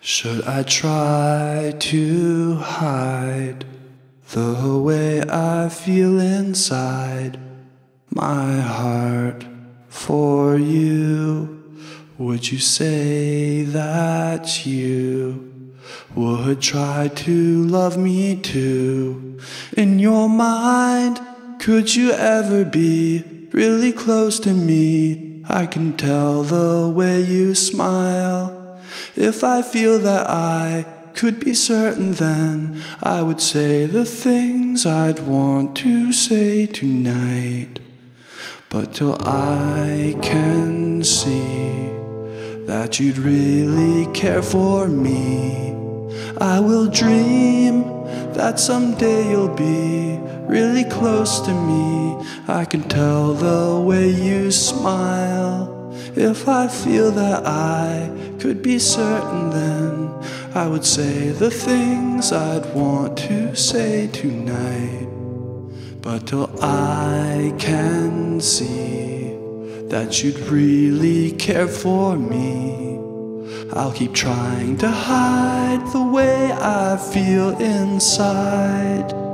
Should I try to hide the way I feel inside my heart for you? Would you say that you would try to love me too? In your mind, could you ever be really close to me? I can tell the way you smile. If I feel that I could be certain, then I would say the things I'd want to say tonight. But till I can see that you'd really care for me, I will dream that someday you'll be really close to me. I can tell the way you smile. If I feel that I could be certain, then I would say the things I'd want to say tonight. But till I can see that you'd really care for me, I'll keep trying to hide the way I feel inside.